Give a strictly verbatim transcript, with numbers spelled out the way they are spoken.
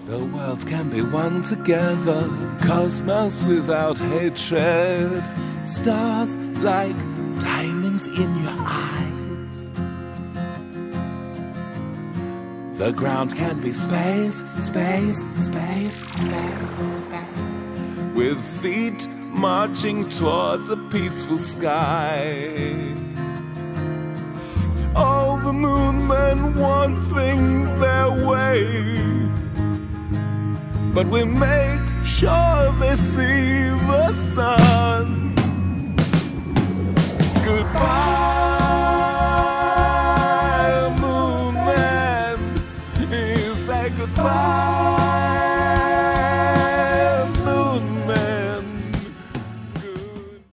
The world can be one together, cosmos without hatred, stars like diamonds in your eyes. The ground can be space, space, space, space, space, with feet marching towards a peaceful sky. All the moon men want things their way, but we make sure they see the sun. Goodbye.